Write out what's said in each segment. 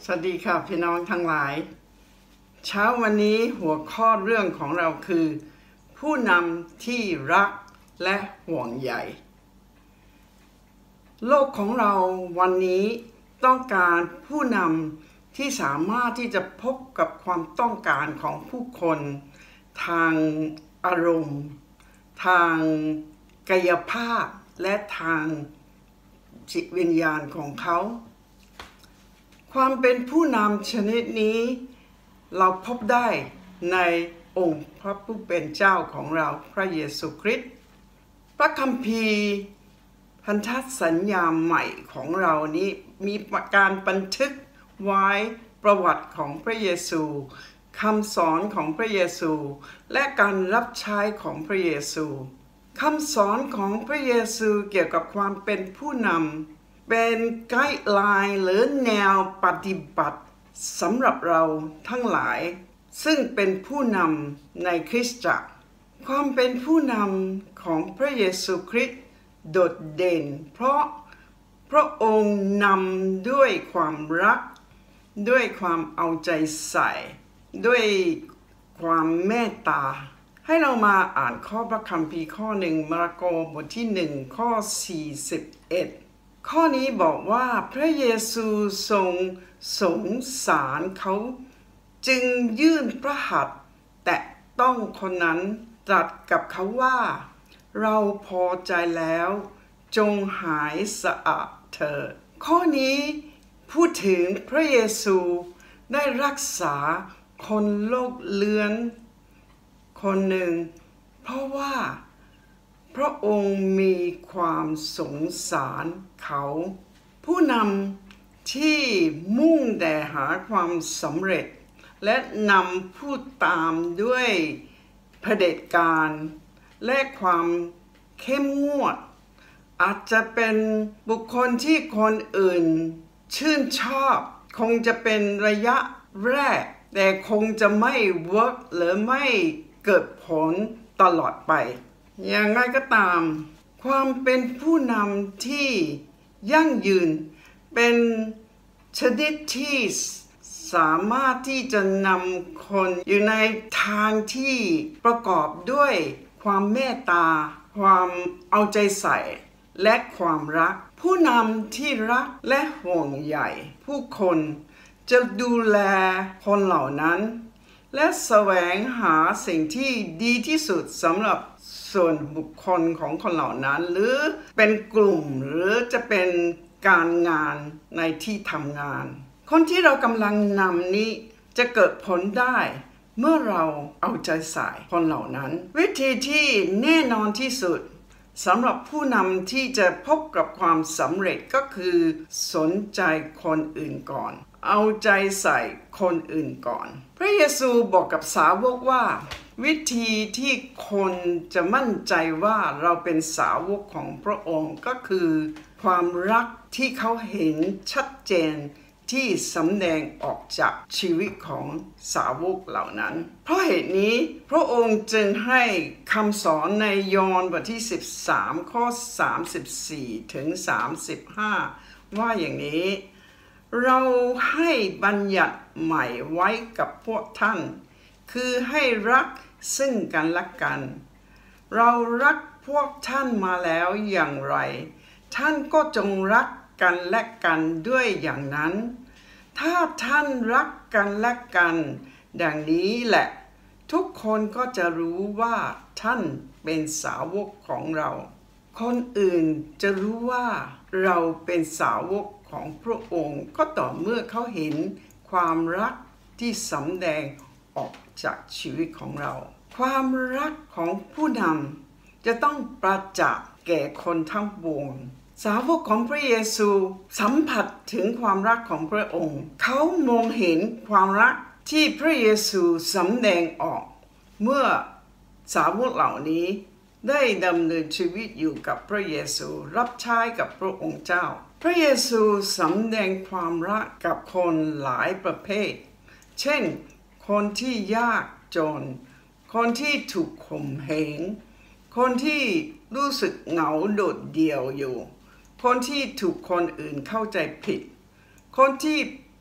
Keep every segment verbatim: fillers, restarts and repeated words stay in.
วัสดีค่ะพี่น้องทั้งหลายเช้าวันนี้หัวข้อเรื่องของเราคือผู้นำที่รักและห่วงใยโลกของเราวันนี้ต้องการผู้นำที่สามารถที่จะพบกับความต้องการของผู้คนทางอารมณ์ทางกายภาพและทางจิตวิญญาณของเขาความเป็นผู้นำชนิดนี้เราพบได้ในองค์พระผู้เป็นเจ้าของเราพระเยซูคริสต์พระคัมภีร์พันธสัญญาใหม่ของเรานี้มีการบันทึกไว้ประวัติของพระเยซูคำสอนของพระเยซูและการรับใช้ของพระเยซูคำสอนของพระเยซูเกี่ยวกับความเป็นผู้นำเป็นไกด์ไลน์หรือแนวปฏิบัติสำหรับเราทั้งหลายซึ่งเป็นผู้นำในคริสตจักรความเป็นผู้นำของพระเยซูคริสต์โดดเด่นเพราะพระองค์นำด้วยความรักด้วยความเอาใจใส่ด้วยความเมตตาให้เรามาอ่านข้อพระคัมภีร์ข้อหนึ่งมาระโกบทที่หนึ่งข้อสี่สิบเอ็ดข้อนี้บอกว่าพระเยซูทรงสงสารเขาจึงยื่นพระหัตถ์แตะต้องคนนั้นตรัสกับเขาว่าเราพอใจแล้วจงหายสะอาดเถิดข้อนี้พูดถึงพระเยซูได้รักษาคนโรคเรื้อนคนหนึ่งเพราะว่าพระองค์มีความสงสารเขาผู้นำที่มุ่งแต่หาความสำเร็จและนำผู้ตามด้วยเผด็จการและความเข้มงวดอาจจะเป็นบุคคลที่คนอื่นชื่นชอบคงจะเป็นระยะแรกแต่คงจะไม่เวิร์กหรือไม่เกิดผลตลอดไปอย่างไรก็ตามความเป็นผู้นำที่ยั่งยืนเป็นชนิดที่สามารถที่จะนำคนอยู่ในทางที่ประกอบด้วยความเมตตาความเอาใจใส่และความรักผู้นำที่รักและห่วงใยผู้คนจะดูแลคนเหล่านั้นและแสวงหาสิ่งที่ดีที่สุดสำหรับส่วนบุคคลของคนเหล่านั้นหรือเป็นกลุ่มหรือจะเป็นการงานในที่ทำงานคนที่เรากำลังนำนี้จะเกิดผลได้เมื่อเราเอาใจใส่คนเหล่านั้นวิธีที่แน่นอนที่สุดสำหรับผู้นำที่จะพบกับความสำเร็จก็คือสนใจคนอื่นก่อนเอาใจใส่คนอื่นก่อนพระเยซูบอกกับสาวกว่าวิธีที่คนจะมั่นใจว่าเราเป็นสาวกของพระองค์ก็คือความรักที่เขาเห็นชัดเจนที่สำแดงออกจากชีวิตของสาวกเหล่านั้นเพราะเหตุนี้พระองค์จึงให้คำสอนในยอห์นบทที่สิบสามข้อสามสิบสี่ถึงสามสิบห้าว่าอย่างนี้เราให้บัญญัติใหม่ไว้กับพวกท่านคือให้รักซึ่งกันและกันเรารักพวกท่านมาแล้วอย่างไรท่านก็จงรักกันและกันด้วยอย่างนั้นถ้าท่านรักกันและกันดังนี้แหละทุกคนก็จะรู้ว่าท่านเป็นสาวกของเราคนอื่นจะรู้ว่าเราเป็นสาวกของพระองค์ก็ต่อเมื่อเขาเห็นความรักที่สำแดงออกจากชีวิตของเราความรักของผู้นำจะต้องประจักษ์แก่คนทั้งปวงสาวกของพระเยซูสัมผัสถึงความรักของพระองค์เขามองเห็นความรักที่พระเยซูสำแดงออกเมื่อสาวกเหล่านี้ได้ดำเนินชีวิตอยู่กับพระเยซูรับใช้กับพระองค์เจ้าพระเยซูสำแดงความรักกับคนหลายประเภทเช่นคนที่ยากจนคนที่ถูกข่มเหงคนที่รู้สึกเหงาโดดเดี่ยวอยู่คนที่ถูกคนอื่นเข้าใจผิดคนที่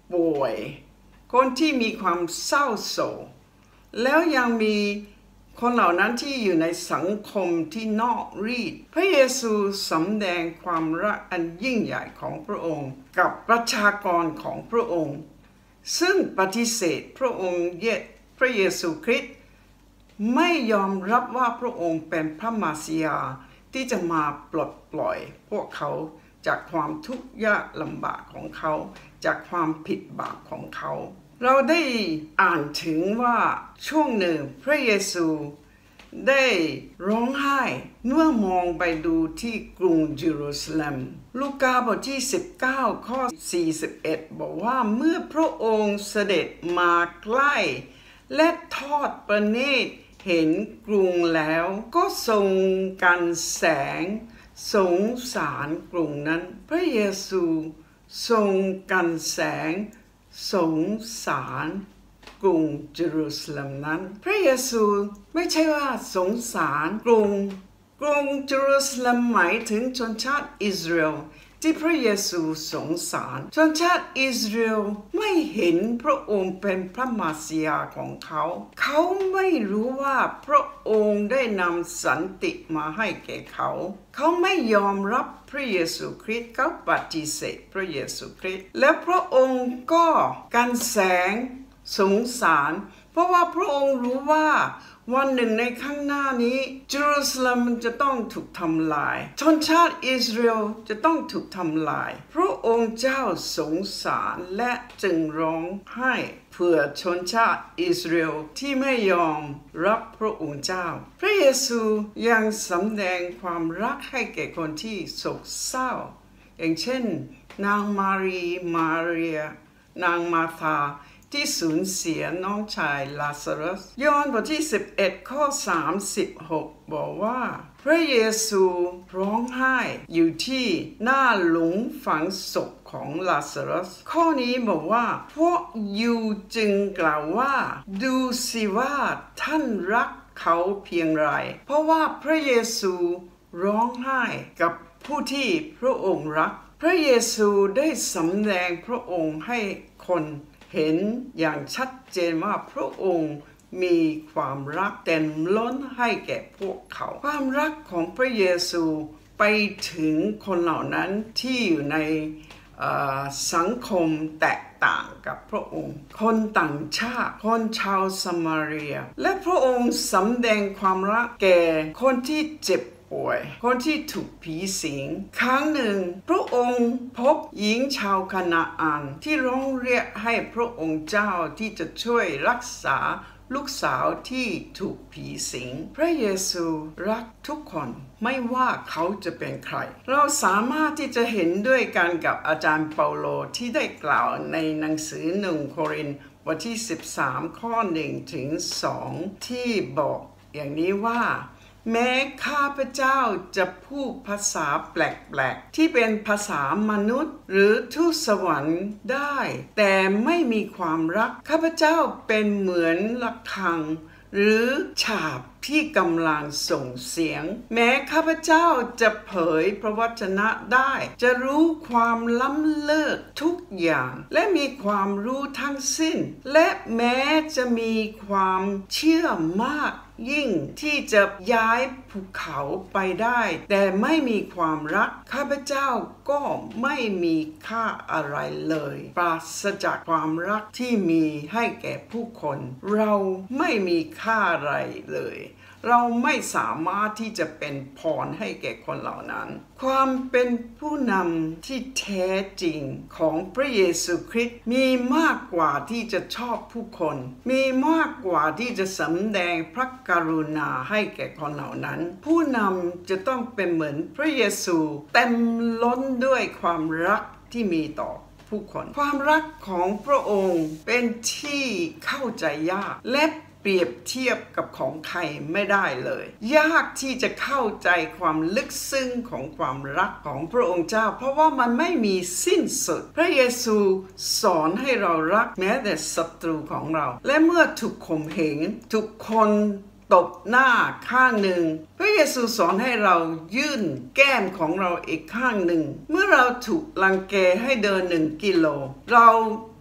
ป่วยคนที่มีความเศร้าโศกแล้วยังมีคนเหล่านั้นที่อยู่ในสังคมที่นอกรีดพระเยซูสำแดงความรักอันยิ่งใหญ่ของพระองค์กับประชากรของพระองค์ซึ่งปฏิเสธพระองค์เยพระเยซูคริสต์ไม่ยอมรับว่าพระองค์เป็นพระมาสียาที่จะมาปลดปล่อยพวกเขาจากความทุกข์ยากลำบากของเขาจากความผิดบาปของเขาเราได้อ่านถึงว่าช่วงหนึ่งพระเยซูได้ร้องไห้เมื่อมองไปดูที่กรุงเยรูซาเล็มลูกาบทที่สิบเก้าข้อสี่สิบเอ็ดบอกว่าเมื่อพระองค์เสด็จมาใกล้และทอดพระเนตรเห็นกรุงแล้วก็ทรงกันแสงสงสารกรุงนั้นพระเยซูทรงกันแสงสงสารกรุงเยรูซาเล็มนั้นพระเยซูไม่ใช่ว่าสงสารกรุงกรุงเยรูซาเล็มหมายถึงชนชาติอิสราเอลที่พระเยซูสงสารชนชาติอิสราเอลไม่เห็นพระองค์เป็นพระมาสียาของเขาเขาไม่รู้ว่าพระองค์ได้นำสันติมาให้แก่เขาเขาไม่ยอมรับพระเยซูคริสต์เขาปฏิเสธพระเยซูคริสต์และพระองค์ก็กันแสงสงสารเพราะว่าพระองค์รู้ว่าวันหนึ่งในข้างหน้านี้เยรูซาเล็มจะต้องถูกทำลายชนชาติอิสราเอลจะต้องถูกทำลายพระองค์เจ้าสงสารและจึงร้องไห้เพื่อชนชาติอิสราเอลที่ไม่ยอมรับพระองค์เจ้าพระเยซูยังสำแดงความรักให้แก่คนที่โศกเศร้าอย่างเช่นนางมารีมาเรียนางมาธาที่สูญเสียน้องชายลาซารัสยอห์นบทที่สิบเอ็ดข้อสามสิบหกบอกว่าพระเยซูร้องไห้อยู่ที่หน้าหลุมฝังศพของลาซารัสข้อนี้บอกว่าพวกยูจึงกล่าวว่าดูสิว่าท่านรักเขาเพียงไรเพราะว่าพระเยซูร้องไห้กับผู้ที่พระองค์รักพระเยซูได้สำแดงพระองค์ให้คนเห็นอย่างชัดเจนว่าพระองค์มีความรักเต็มล้นให้แก่พวกเขาความรักของพระเยซูไปถึงคนเหล่านั้นที่อยู่ในสังคมแตกต่างกับพระองค์คนต่างชาติคนชาวสมาเรียและพระองค์สำแดงความรักแก่คนที่เจ็บป่วยคนที่ถูกผีสิงครั้งหนึ่งพระองค์พบหญิงชาวคานาอันที่ร้องเรียกให้พระองค์เจ้าที่จะช่วยรักษาลูกสาวที่ถูกผีสิงพระเยซูรักทุกคนไม่ว่าเขาจะเป็นใครเราสามารถที่จะเห็นด้วยกันกับอาจารย์เปาโลที่ได้กล่าวในหนังสือหนึ่งโครินธ์บทที่สิบสามข้อหนึ่งถึงสองที่บอกอย่างนี้ว่าแม้ข้าพเจ้าจะพูดภาษาแปลกๆที่เป็นภาษามนุษย์หรือทูตสวรรค์ได้แต่ไม่มีความรักข้าพเจ้าเป็นเหมือนระฆังหรือฉาบที่กำลังส่งเสียงแม้ข้าพเจ้าจะเผยพระวจนะได้จะรู้ความล้ำเลิศทุกอย่างและมีความรู้ทั้งสิ้นและแม้จะมีความเชื่อมากยิ่งที่จะย้ายภูเขาไปได้แต่ไม่มีความรักข้าพเจ้าก็ไม่มีค่าอะไรเลยปราศจากความรักที่มีให้แก่ผู้คนเราไม่มีค่าอะไรเลยเราไม่สามารถที่จะเป็นพรให้แก่คนเหล่านั้นความเป็นผู้นำที่แท้จริงของพระเยซูคริสต์มีมากกว่าที่จะชอบผู้คนมีมากกว่าที่จะสำแดงพระกรุณาให้แก่คนเหล่านั้นผู้นำจะต้องเป็นเหมือนพระเยซูเต็มล้นด้วยความรักที่มีต่อผู้คนความรักของพระองค์เป็นที่เข้าใจยากและเปรียบเทียบกับของใครไม่ได้เลยยากที่จะเข้าใจความลึกซึ้งของความรักของพระองค์เจ้าเพราะว่ามันไม่มีสิ้นสุดพระเยซูสอนให้เรารักแม้แต่ศัตรูของเราและเมื่อถูกข่มเหงถูกคนตบหน้าข้างหนึ่งพระเยซูสอนให้เรายื่นแก้มของเราอีกข้างหนึ่งเมื่อเราถูกรังแกให้เดินหนึ่งกิโลเรา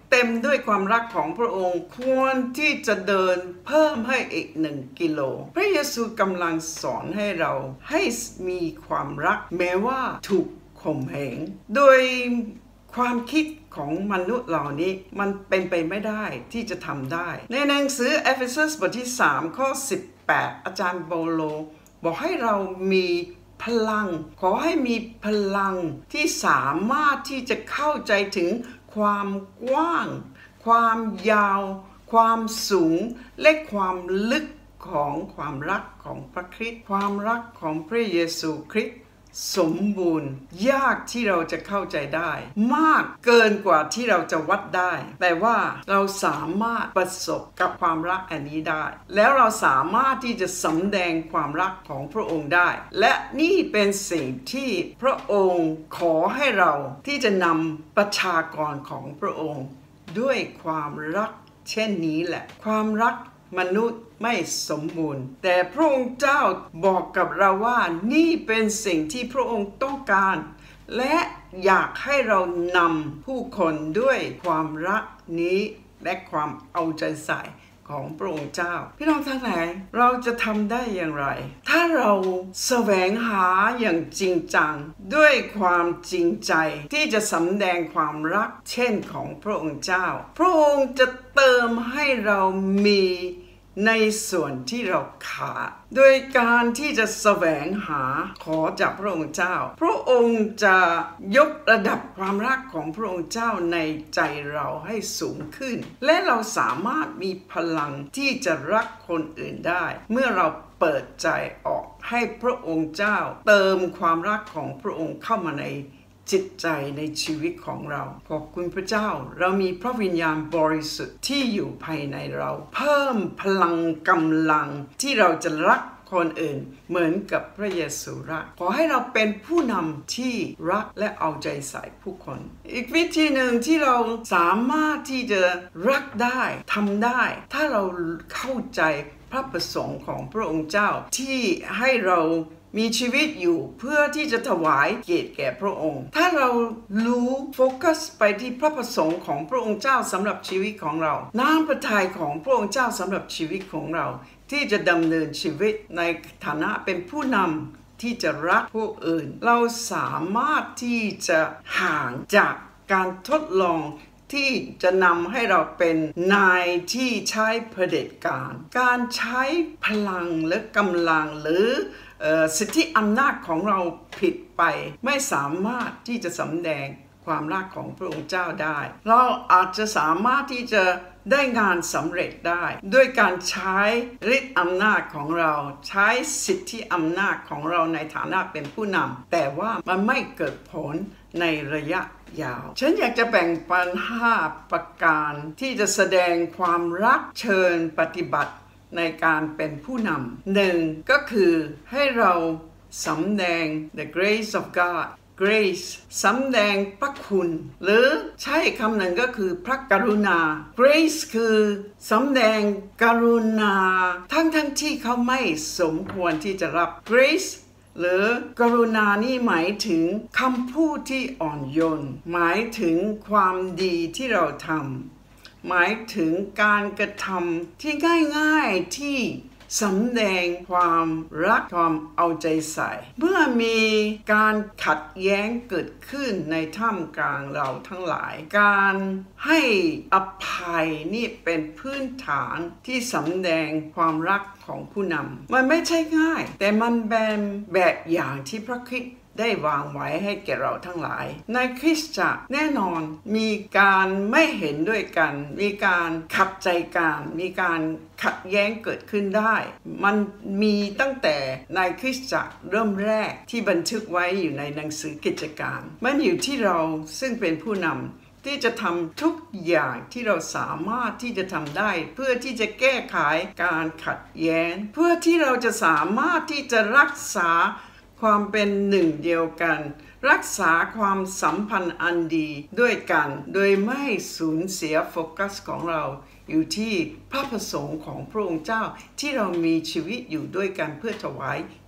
เต็มด้วยความรักของพระองค์ควรที่จะเดินเพิ่มให้อีกหนึ่งกิโลพระเยซูกำลังสอนให้เราให้มีความรักแม้ว่าถูกข่มเหงโดยความคิดของมนุษย์เหล่านี้มันเป็นไปไม่ได้ที่จะทำได้ในหนังสือเอเฟซัสบทที่สามข้อสิบแปดอาจารย์เปาโลบอกให้เรามีพลังขอให้มีพลังที่สามารถที่จะเข้าใจถึงความกว้างความยาวความสูงและความลึกของความรักของพระคริสต์ความรักของพระเยซูคริสต์สมบูรณ์ยากที่เราจะเข้าใจได้มากเกินกว่าที่เราจะวัดได้แต่ว่าเราสามารถประสบกับความรักอันนี้ได้แล้วเราสามารถที่จะสำแดงความรักของพระองค์ได้และนี่เป็นสิ่งที่พระองค์ขอให้เราที่จะนำประชากรของพระองค์ด้วยความรักเช่นนี้แหละความรักมนุษย์ไม่สมบูรณ์แต่พระองค์เจ้าบอกกับเราว่านี่เป็นสิ่งที่พระองค์ต้องการและอยากให้เรานำผู้คนด้วยความรักนี้และความเอาใจใส่ของพระองค์เจ้าพี่น้องทั้งหลายเราจะทำได้อย่างไรถ้าเราแสวงหาอย่างจริงจังด้วยความจริงใจที่จะสำแดงความรักเช่นของพระองค์เจ้าพระองค์จะเติมให้เรามีในส่วนที่เราขาดโดยการที่จะแสวงหาขอจากพระองค์เจ้าพระองค์จะยกระดับความรักของพระองค์เจ้าในใจเราให้สูงขึ้นและเราสามารถมีพลังที่จะรักคนอื่นได้เมื่อเราเปิดใจออกให้พระองค์เจ้าเติมความรักของพระองค์เข้ามาในจิตใจในชีวิตของเราขอบคุณพระเจ้าเรามีพระวิญญาณบริสุทธิ์ที่อยู่ภายในเราเพิ่มพลังกำลังที่เราจะรักคนอื่นเหมือนกับพระเยซูรักขอให้เราเป็นผู้นำที่รักและเอาใจใส่ผู้คนอีกวิธีหนึ่งที่เราสามารถที่จะรักได้ทำได้ถ้าเราเข้าใจพระประสงค์ของพระองค์เจ้าที่ให้เรามีชีวิตอยู่เพื่อที่จะถวายเกียรติแก่พระองค์ถ้าเรารู้โฟกัสไปที่พระประสงค์ของพระองค์เจ้าสำหรับชีวิตของเราน้ำพระทัยของพระองค์เจ้าสำหรับชีวิตของเราที่จะดำเนินชีวิตในฐานะเป็นผู้นำที่จะรักผู้อื่นเราสามารถที่จะห่างจากการทดลองที่จะนำให้เราเป็นนายที่ใช้เผด็จการการใช้พลังและกำลังหรือสิทธิอำนาจของเราผิดไปไม่สามารถที่จะสำแดงความรักของพระองค์เจ้าได้เราอาจจะสามารถที่จะได้งานสำเร็จได้ด้วยการใช้ฤทธิ์อำนาจของเราใช้สิทธิอำนาจของเราในฐานะเป็นผู้นำแต่ว่ามันไม่เกิดผลในระยะยาวฉันอยากจะแบ่งปันห้าประการที่จะแสดงความรักเชิญปฏิบัติในการเป็นผู้นำหนึ่งก็คือให้เราสำแดง the grace of God grace สำแดงพระคุณหรือใช้คำหนึ่งก็คือพระกรุณา grace คือสำแดงกรุณาทั้งทั้งที่เขาไม่สมควรที่จะรับ grace หรือกรุณานี่หมายถึงคำพูดที่อ่อนโยนหมายถึงความดีที่เราทำหมายถึงการกระทำที่ง่ายๆที่สำแดงความรักความเอาใจใส่เมื่อมีการขัดแย้งเกิดขึ้นในท่ามกลางเราทั้งหลายการให้อภัยนี่เป็นพื้นฐานที่สำแดงความรักของผู้นำมันไม่ใช่ง่ายแต่มันเป็นแบบอย่างที่พระคริสต์ได้วางไว้ให้แก่เราทั้งหลายในคริสตจักรแน่นอนมีการไม่เห็นด้วยกันมีการขัดใจกันมีการขัดแย้งเกิดขึ้นได้มันมีตั้งแต่ในคริสตจักรเริ่มแรกที่บันทึกไว้อยู่ในหนังสือกิจการมันอยู่ที่เราซึ่งเป็นผู้นำที่จะทำทุกอย่างที่เราสามารถที่จะทำได้เพื่อที่จะแก้ไขการขัดแย้งเพื่อที่เราจะสามารถที่จะรักษาความเป็นหนึ่งเดียวกันรักษาความสัมพันธ์อันดีด้วยกันโดยไม่สูญเสียโฟกัสของเราอยู่ที่พระประสงค์ของพระองค์เจ้าที่เรามีชีวิตอยู่ด้วยกันเพื่อถวาย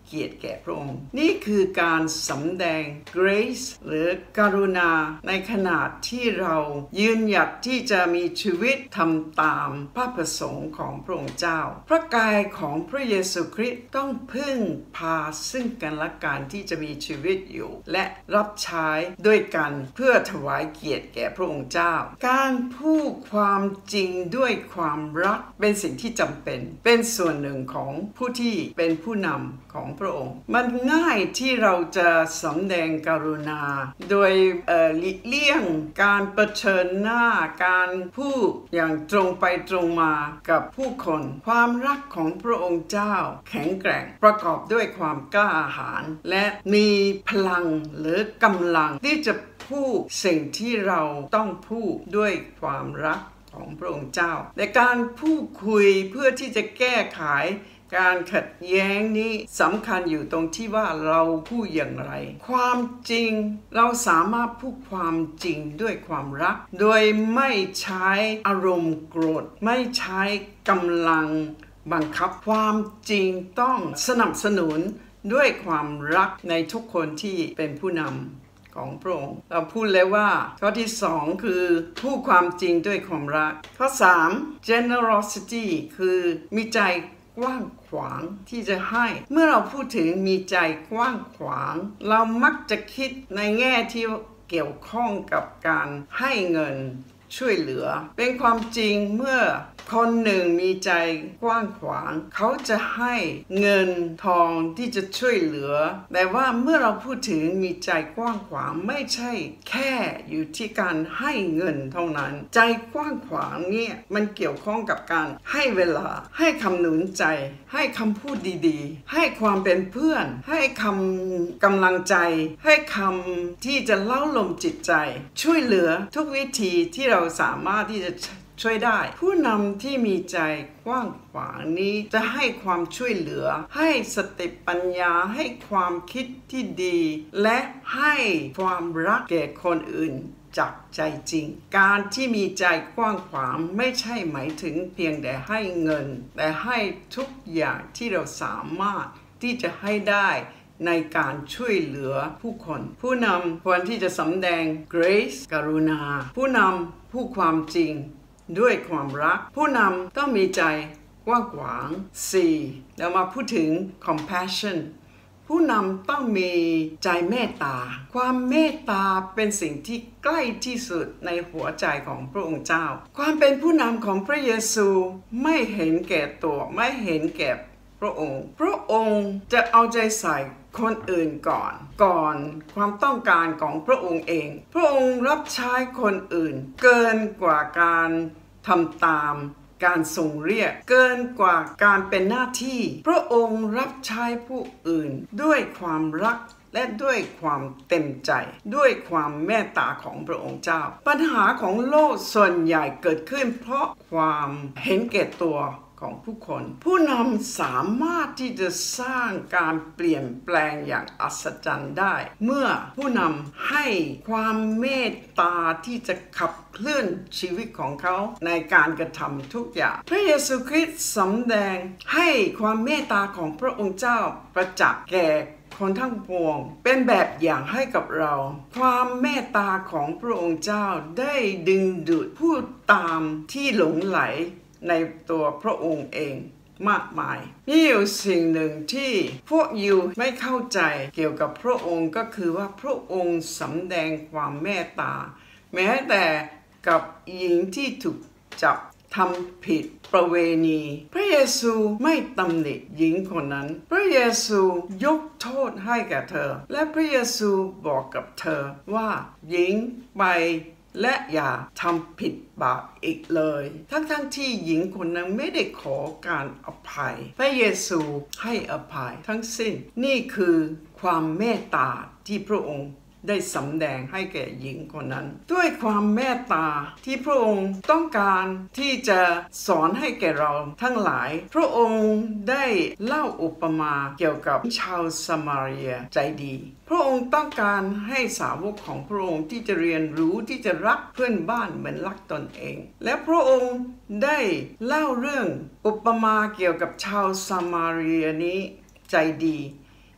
เกียรติแก่พระองค์นี่คือการสำแดง grace หรือกรุณาในขณะที่เรายืนหยัดที่จะมีชีวิตทำตามพระประสงค์ของพระองค์เจ้าพระกายของพระเยซูคริสต์ต้องพึ่งพาซึ่งกันและกันที่จะมีชีวิตอยู่และรับใช้ด้วยกันเพื่อถวายเกียรติแก่พระองค์เจ้าการพูดความจริงด้วยความรักเป็นสิ่งที่จำเป็นเป็นส่วนหนึ่งของผู้ที่เป็นผู้นำของพระองค์มันง่ายที่เราจะสำแดงกรุณาโดยเอ่อหลีกเลี่ยงการเผชิญหน้าการพูดอย่างตรงไปตรงมากับผู้คนความรักของพระองค์เจ้าแข็งแกร่งประกอบด้วยความกล้าหาญและมีพลังหรือกำลังที่จะพูดสิ่งที่เราต้องพูดด้วยความรักของพระองค์เจ้าแต่การพูดคุยเพื่อที่จะแก้ไขการขัดแย้งนี้สำคัญอยู่ตรงที่ว่าเราพูดอย่างไรความจริงเราสามารถพูดความจริงด้วยความรักโดยไม่ใช้อารมณ์โกรธไม่ใช้กำลังบังคับความจริงต้องสนับสนุนด้วยความรักในทุกคนที่เป็นผู้นำของพระองค์เราพูดเลยว่าข้อที่สองคือพูดความจริงด้วยความรักข้อสาม generosity คือมีใจกว้างขวางที่จะให้เมื่อเราพูดถึงมีใจกว้างขวางเรามักจะคิดในแง่ที่เกี่ยวข้องกับการให้เงินช่วยเหลือเป็นความจริงเมื่อคนหนึ่งมีใจกว้างขวางเขาจะให้เงินทองที่จะช่วยเหลือแต่ว่าเมื่อเราพูดถึงมีใจกว้างขวางไม่ใช่แค่อยู่ที่การให้เงินเท่านั้นใจกว้างขวางเนี่ยมันเกี่ยวข้องกับการให้เวลาให้คำหนุนใจให้คำพูดดีๆให้ความเป็นเพื่อนให้คำกำลังใจให้คำที่จะเล้าลมจิตใจช่วยเหลือทุกวิธีที่เราสามารถที่จะช่วยได้ผู้นำที่มีใจกว้างขวางนี้จะให้ความช่วยเหลือให้สติปัญญาให้ความคิดที่ดีและให้ความรักแก่คนอื่นจากใจจริงการที่มีใจกว้างขวางไม่ใช่หมายถึงเพียงแต่ให้เงินแต่ให้ทุกอย่างที่เราสามารถที่จะให้ได้ในการช่วยเหลือผู้คนผู้นำควรที่จะสำแดง grace กรุณาผู้นำพูดความจริงด้วยความรักผู้นำต้องมีใจกว้างขวาง สี่. แล้วมาพูดถึง compassion ผู้นำต้องมีใจเมตตาความเมตตาเป็นสิ่งที่ใกล้ที่สุดในหัวใจของพระองค์เจ้าความเป็นผู้นำของพระเยซูไม่เห็นแก่ตัวไม่เห็นแก่พระองค์พระองค์จะเอาใจใส่คนอื่นก่อนก่อนความต้องการของพระองค์เองพระองค์รับใช้คนอื่นเกินกว่าการทำตามการทรงเรียกเกินกว่าการเป็นหน้าที่พระองค์รับใช้ผู้อื่นด้วยความรักและด้วยความเต็มใจด้วยความเมตตาของพระองค์เจ้าปัญหาของโลกส่วนใหญ่เกิดขึ้นเพราะความเห็นแก่ตัวของผู้คนผู้นำสามารถที่จะสร้างการเปลี่ยนแปลงอย่างอัศจรรย์ได้เมื่อผู้นำให้ความเมตตาที่จะขับเคลื่อนชีวิตของเขาในการกระทำทุกอย่างพระเยซูคริสต์สำแดงให้ความเมตตาของพระองค์เจ้าประจักษ์แก่คนทั้งปวงเป็นแบบอย่างให้กับเราความเมตตาของพระองค์เจ้าได้ดึงดูดผู้ตามที่หลงไหลในตัวพระองค์เองมากมายมีอยู่สิ่งหนึ่งที่พวกยิวไม่เข้าใจเกี่ยวกับพระองค์ก็คือว่าพระองค์สำแดงความเมตตาแม้แต่กับหญิงที่ถูกจับทำผิดประเวณีพระเยซูไม่ตำหนิหญิงคนนั้นพระเยซูยกโทษให้แก่เธอและพระเยซูบอกกับเธอว่าหญิงไปและอย่าทำผิดบาปอีกเลยทั้งๆ ท, ที่หญิงคนนั้นไม่ได้ขอการอภัยพระเยซูให้อภัยทั้งสิ้นนี่คือความเมตตาที่พระองค์ได้สำแดงให้แก่หญิงคนนั้นด้วยความเมตตาที่พระองค์ต้องการที่จะสอนให้แก่เราทั้งหลายพระองค์ได้เล่าอุปมาเกี่ยวกับชาวสมาเรียใจดีพระองค์ต้องการให้สาวกของพระองค์ที่จะเรียนรู้ที่จะรักเพื่อนบ้านเหมือนรักตนเองและพระองค์ได้เล่าเรื่องอุปมาเกี่ยวกับชาวสมาเรียนี้ใจดี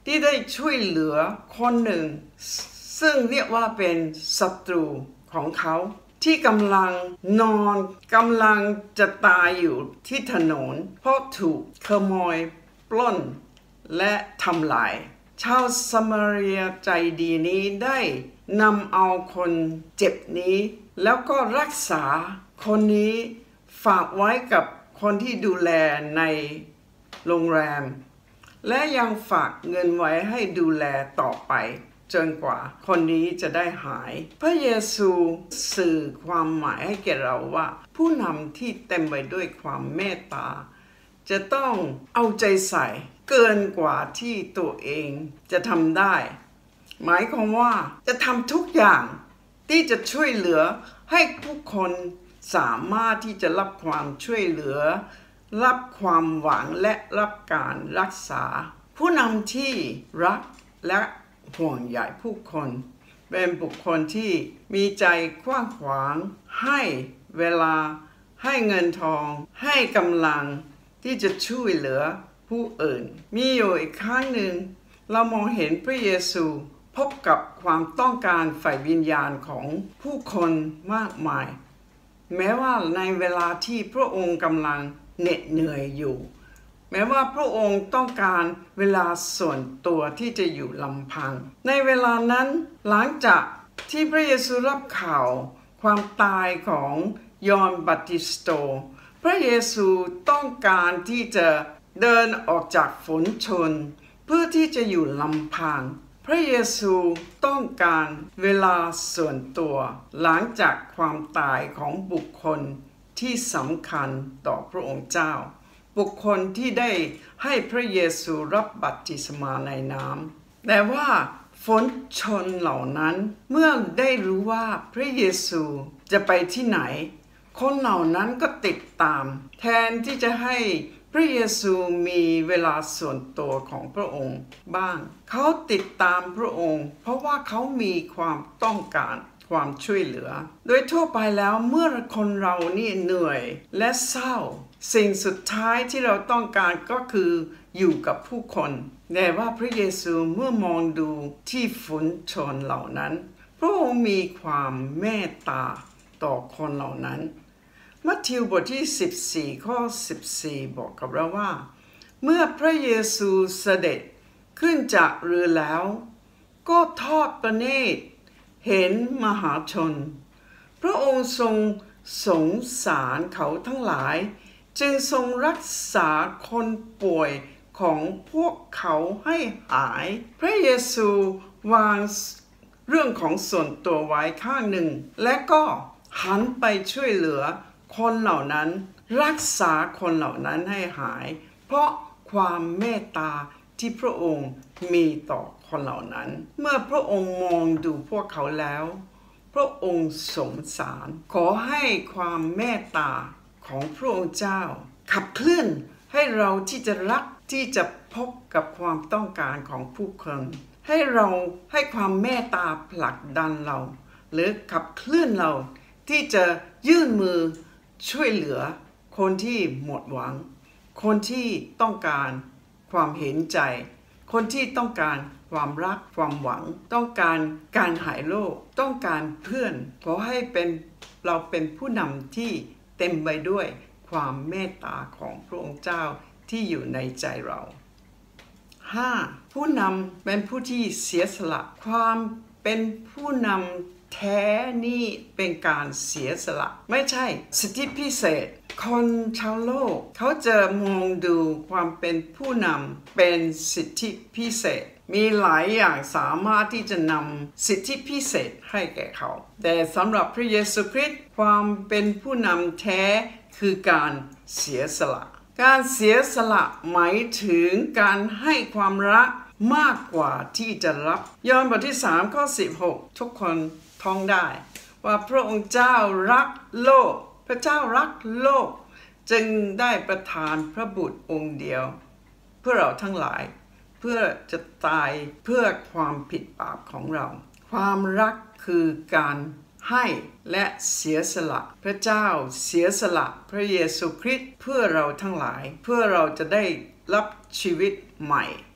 ที่ได้ช่วยเหลือคนหนึ่งซึ่งเรียกว่าเป็นศัตรูของเขาที่กำลังนอนกำลังจะตายอยู่ที่ถนนเพราะถูกขโมยปล้นและทำลายชาวซามาเรียใจดีนี้ได้นำเอาคนเจ็บนี้แล้วก็รักษาคนนี้ฝากไว้กับคนที่ดูแลในโรงแรมและยังฝากเงินไว้ให้ดูแลต่อไปจนกว่าคนนี้จะได้หายพระเยซูสื่อความหมายให้แก่เราว่าผู้นำที่เต็มไปด้วยความเมตตาจะต้องเอาใจใส่เกินกว่าที่ตัวเองจะทำได้หมายความว่าจะทำทุกอย่างที่จะช่วยเหลือให้ผู้คนสามารถที่จะรับความช่วยเหลือรับความหวังและรับการรักษาผู้นำที่รักและห่วงใยผู้คนเป็นบุคคลที่มีใจกว้างขวางให้เวลาให้เงินทองให้กำลังที่จะช่วยเหลือผู้อื่นมีอยู่อีกครั้งหนึ่งเรามองเห็นพระเยซูพบกับความต้องการฝ่ายวิญญาณของผู้คนมากมายแม้ว่าในเวลาที่พระองค์กำลังเหน็ดเหนื่อยอยู่แม้ว่าพระองค์ต้องการเวลาส่วนตัวที่จะอยู่ลำพังในเวลานั้นหลังจากที่พระเยซูรับข่าวความตายของยอห์นบัพติสโตพระเยซูต้องการที่จะเดินออกจากฝนชนเพื่อที่จะอยู่ลำพังพระเยซูต้องการเวลาส่วนตัวหลังจากความตายของบุคคลที่สำคัญต่อพระองค์เจ้าบุคคลที่ได้ให้พระเยซูรับบัพติศมาในน้ำแต่ว่าฝนชนเหล่านั้นเมื่อได้รู้ว่าพระเยซูจะไปที่ไหนคนเหล่านั้นก็ติดตามแทนที่จะให้พระเยซูมีเวลาส่วนตัวของพระองค์บ้างเขาติดตามพระองค์เพราะว่าเขามีความต้องการความช่วยเหลือโดยทั่วไปแล้วเมื่อคนเรานี่เหนื่อยและเศร้าสิ่งสุดท้ายที่เราต้องการก็คืออยู่กับผู้คนแต่ว่าพระเยซูเมื่อมองดูที่ฝนชนเหล่านั้นพระองค์มีความเมตตาต่อคนเหล่านั้นมัทธิวบทที่สิบสี่ข้อสิบสี่บอกกับเราว่าเมื่อพระเยซูเสด็จขึ้นจากเรือแล้วก็ทอดพระเนตรเห็นมหาชนพระองค์ทรงสงสารเขาทั้งหลายจึงทรงรักษาคนป่วยของพวกเขาให้หายพระเยซูวางเรื่องของส่วนตัวไว้ข้างหนึ่งและก็หันไปช่วยเหลือคนเหล่านั้นรักษาคนเหล่านั้นให้หายเพราะความเมตตาที่พระองค์มีต่อคนเหล่านั้นเมื่อพระองค์มองดูพวกเขาแล้วพระองค์สงสารขอให้ความเมตตาของพระองค์เจ้าขับเคลื่อนให้เราที่จะรักที่จะพบกับความต้องการของผู้คนให้เราให้ความเมตตาผลักดันเราหรือขับเคลื่อนเราที่จะยื่นมือช่วยเหลือคนที่หมดหวังคนที่ต้องการความเห็นใจคนที่ต้องการความรักความหวังต้องการการหายโรคต้องการเพื่อนขอให้เป็นเราเป็นผู้นำที่เต็มไปด้วยความเมตตาของพระองค์เจ้าที่อยู่ในใจเรา ห้า. ผู้นำเป็นผู้ที่เสียสละความเป็นผู้นำแท้นี่เป็นการเสียสละไม่ใช่สิทธิพิเศษคนชาวโลกเขาจะมองดูความเป็นผู้นำเป็นสิทธิพิเศษมีหลายอย่างสามารถที่จะนำสิทธิพิเศษให้แก่เขาแต่สำหรับพระเยซูคริสต์ความเป็นผู้นำแท้คือการเสียสละการเสียสละหมายถึงการให้ความรักมากกว่าที่จะรับยอห์นบทที่สามข้อสิบหกทุกคนท่องได้ว่าพระองค์เจ้ารักโลกพระเจ้ารักโลกจึงได้ประทานพระบุตรองค์เดียวเพื่อเราทั้งหลายเพื่อจะตายเพื่อความผิดบาปของเราความรักคือการให้และเสียสละพระเจ้าเสียสละพระเยซูคริสต์เพื่อเราทั้งหลายเพื่อเราจะได้รับชีวิตใหม่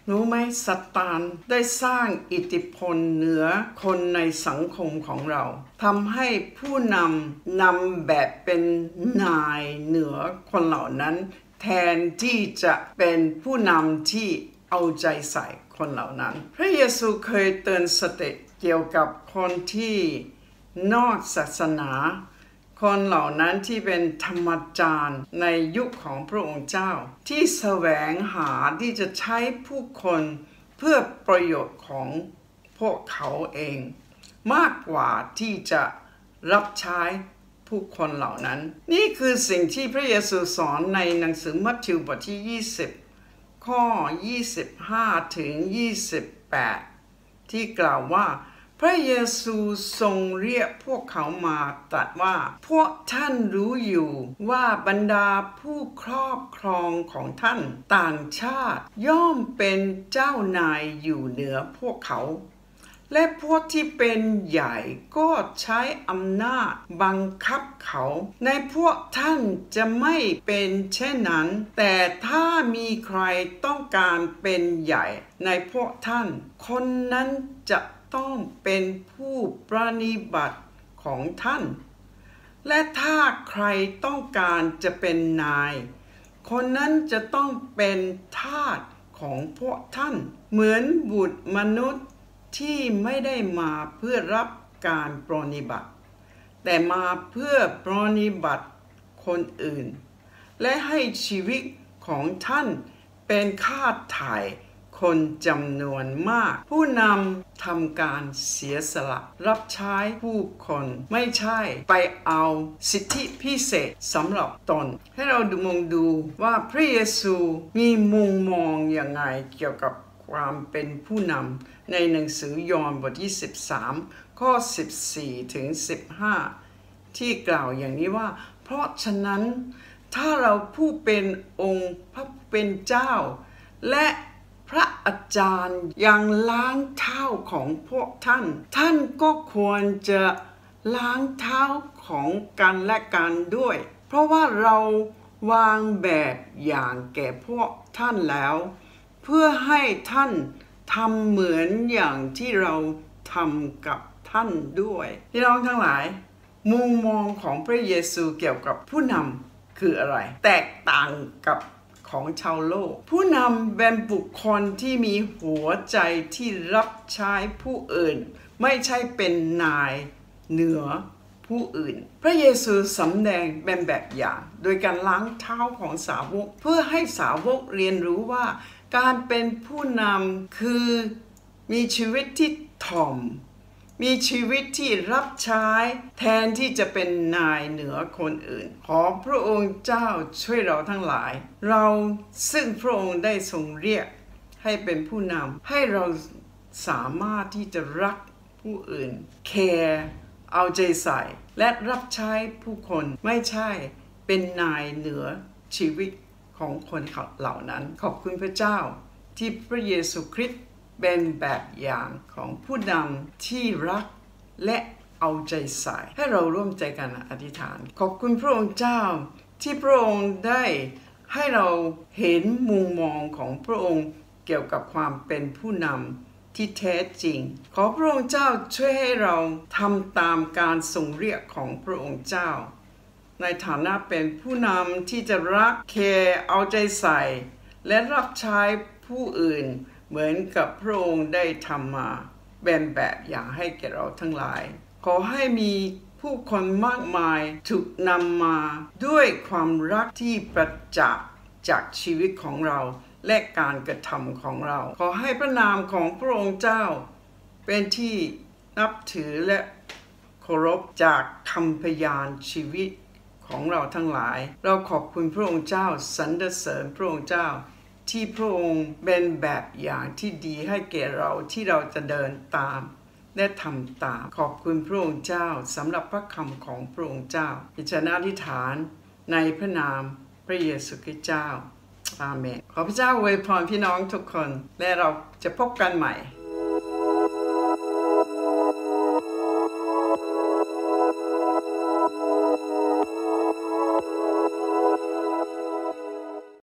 รู้ไหมซัตตานได้สร้างอิทธิพลเหนือคนในสังคมของเราทำให้ผู้นำนำแบบเป็นนายเหนือคนเหล่านั้นแทนที่จะเป็นผู้นำที่เอาใจใส่คนเหล่านั้นพระเยซูเคยเตือนสติเกี่ยวกับคนที่นอกศาสนาคนเหล่านั้นที่เป็นธรรมจารย์ในยุคของพระองค์เจ้าที่แสวงหาที่จะใช้ผู้คนเพื่อประโยชน์ของพวกเขาเองมากกว่าที่จะรับใช้ผู้คนเหล่านั้นนี่คือสิ่งที่พระเยซูสอนในหนังสือมัทธิวบทที่ยี่สิบข้อยี่สิบห้าถึงยี่สิบแปดที่กล่าวว่าพระเยซูทรงเรียกพวกเขามาตรัสว่าพวกท่านรู้อยู่ว่าบรรดาผู้ครอบครองของท่านต่างชาติย่อมเป็นเจ้านายอยู่เหนือพวกเขาและพวกที่เป็นใหญ่ก็ใช้อำนาจบังคับเขาในพวกท่านจะไม่เป็นเช่นนั้นแต่ถ้ามีใครต้องการเป็นใหญ่ในพวกท่านคนนั้นจะต้องเป็นผู้ปรนิบัติของท่านและถ้าใครต้องการจะเป็นนายคนนั้นจะต้องเป็นทาสของพวกท่านเหมือนบุตรมนุษย์ที่ไม่ได้มาเพื่อรับการปรนนิบัติแต่มาเพื่อปรนนิบัติคนอื่นและให้ชีวิตของท่านเป็นค่าไถ่คนจำนวนมากผู้นำทำการเสียสละรับใช้ผู้คนไม่ใช่ไปเอาสิทธิพิเศษสำหรับตนให้เราดูมองดูว่าพระเยซูมีมุมมองอย่างไรเกี่ยวกับความเป็นผู้นำในหนังสือยอห์นบทที่สิบสามข้อสิบสี่ถึงสิบห้าที่กล่าวอย่างนี้ว่าเพราะฉะนั้นถ้าเราผู้เป็นองค์พระผู้เป็นเจ้าและพระอาจารย์ยังล้างเท้าของพวกท่านท่านก็ควรจะล้างเท้าของกันและกันด้วยเพราะว่าเราวางแบบอย่างแก่พวกท่านแล้วเพื่อให้ท่านทำเหมือนอย่างที่เราทำกับท่านด้วยพี่น้องทั้งหลายมุมมองของพระเยซูเกี่ยวกับผู้นำคืออะไรแตกต่างกับของชาวโลกผู้นำเป็นบุคคลที่มีหัวใจที่รับใช้ผู้อื่นไม่ใช่เป็นนายเหนือผู้อื่นพระเยซูสำแดงเป็นแบบอย่างโดยการล้างเท้าของสาวกเพื่อให้สาวกเรียนรู้ว่าการเป็นผู้นำคือมีชีวิตที่ถ่อมมีชีวิตที่รับใช้แทนที่จะเป็นนายเหนือคนอื่นขอพระองค์เจ้าช่วยเราทั้งหลายเราซึ่งพระองค์ได้ทรงเรียกให้เป็นผู้นำให้เราสามารถที่จะรักผู้อื่นแคร์เอาใจใส่และรับใช้ผู้คนไม่ใช่เป็นนายเหนือชีวิตของคนเหล่านั้นขอบคุณพระเจ้าที่พระเยซูคริสต์เป็นแบบอย่างของผู้นำที่รักและเอาใจใส่ให้เราร่วมใจกันอธิษฐานขอบคุณพระองค์เจ้าที่พระองค์ได้ให้เราเห็นมุมมองของพระองค์เกี่ยวกับความเป็นผู้นำที่แท้จริงขอพระองค์เจ้าช่วยให้เราทำตามการทรงเรียกของพระองค์เจ้าในฐานะเป็นผู้นำที่จะรักแคร์เอาใจใส่และรับใช้ผู้อื่นเหมือนกับพระองค์ได้ทำมาเป็นแบบอย่างให้แก่เราทั้งหลายขอให้มีผู้คนมากมายถูกนำมาด้วยความรักที่ประจักษ์จากชีวิตของเราและการกระทำของเราขอให้พระนามของพระองค์เจ้าเป็นที่นับถือและเคารพจากคำพยานชีวิตของเราทั้งหลายเราขอบคุณพระองค์เจ้าสรรเสริญพระองค์เจ้าที่พระองค์เป็นแบบอย่างที่ดีให้แก่เราที่เราจะเดินตามและทำตามขอบคุณพระองค์เจ้าสำหรับพระคำของพระองค์เจ้าพิจารณาอธิษฐานในพระนามพระเยซูคริสต์เจ้าอาเมนขอพระเจ้าอวยพรพี่น้องทุกคนและเราจะพบกันใหม่